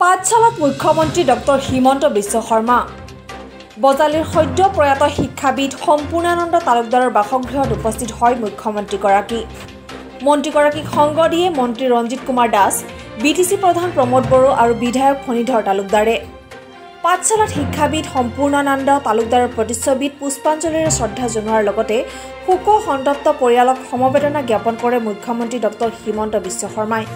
পাঠশালাত মুখ্যমন্ত্ৰী ডক্টৰ হিমন্ত বিশ্ব শৰ্মা বজালীৰ সদ্য প্ৰয়াত শিক্ষাবিদ সম্পূৰ্ণানন্দ তালুকদাৰৰ বাসগৃহত উপস্থিত হয় মুখ্যমন্ত্ৰীগৰাকী। মন্ত্ৰীগৰাকীক সংগ দিয়ে মন্ত্ৰী ৰঞ্জিত কুমাৰ দাস, বিটিচি প্ৰধান প্ৰমোদ বড়ো আৰু বিধায়ক ফণীধৰ তালুকদাৰে। পাঠশালাত শিক্ষাবিদ সম্পূৰ্ণানন্দ তালুকদাৰৰ প্ৰতিচ্ছবিত পুষ্পাঞ্জলিৰে শ্ৰদ্ধা জনোৱাৰ লগতে শোক সন্তপ্ত পৰিয়ালক সমবেদনা জ্ঞাপন কৰে মুখ্যমন্ত্ৰী ডক্টৰ হিমন্ত বিশ্ব শৰ্মাই।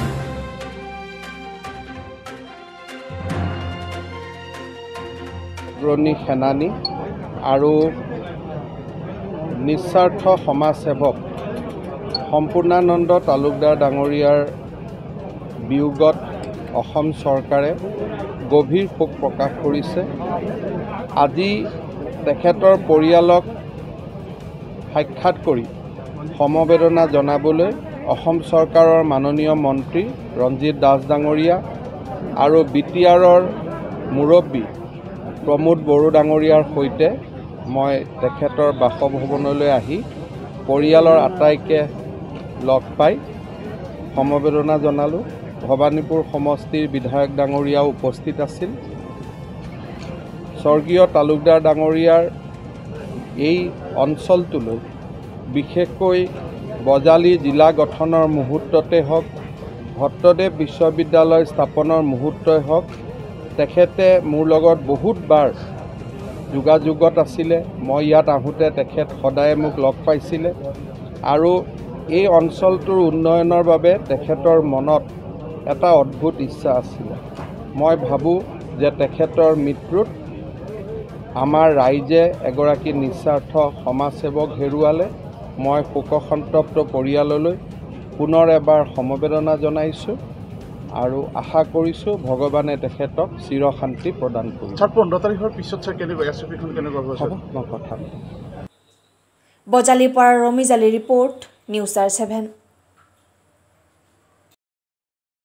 অগ্ৰণী সেনানী আৰু নিস্বাৰ্থ সমাজসেৱক সম্পূৰ্ণানন্দ তালুকদাৰ ডাঙৰীয়াৰ বিয়োগত অসম চৰকাৰে গভীৰ শোক প্ৰকাশ কৰিছে। আজি তেখেতৰ পৰিয়ালক সাক্ষাৎ কৰি সমবেদনা জনাবলৈ অসম চৰকাৰৰ মাননীয় মন্ত্ৰী ৰঞ্জিত দাস ডাঙৰীয়া আৰু বিটিআৰৰ মুৰব্বী প্ৰমোদ বড়ো ডাঙৰীয়াৰ সৈতে মই তেখেতৰ বাসভৱনলৈ আহি পৰিয়ালৰ আটাইকে লগ পাই সমবেদনা জনালোঁ। ভৱানীপুৰ সমষ্টিৰ বিধায়ক ডাঙৰীয়াও উপস্থিত আছিল। স্বৰ্গীয় তালুকদাৰ ডাঙৰীয়াৰ এই অঞ্চলটোলৈ বিশেষকৈ বজালী জিলা গঠনৰ মুহূৰ্ততে হওক, ভট্টদেৱ বিশ্ববিদ্যালয় স্থাপনৰ মুহূৰ্তই হওক, তেখেতে মোৰ লগত বহুতবাৰ যোগাযোগত আছিলে। মই ইয়াত আহোঁতে তেখেত সদায় মোক লগ পাইছিলে আৰু এই অঞ্চলটোৰ উন্নয়নৰ বাবে তেখেতৰ মনত এটা অদ্ভুত ইচ্ছা আছিলে। মই ভাবোঁ যে তেখেতৰ মৃত্যুত আমাৰ ৰাইজে এগৰাকী নিস্বাৰ্থ সমাজসেৱক হেৰুৱালে। মই শোকসন্তপ্ত পৰিয়াললৈ পুনৰ এবাৰ সমবেদনা জনাইছোঁ আৰু আশা কৰিছোঁ ভগৱানে তেখেতক চিৰশান্তি প্ৰদান কৰিব। 15 তাৰিখৰ পিছত কেনেকুৱা হ'ব মই কথা বজালীৰ পৰা Ramiz Ali report, news R7।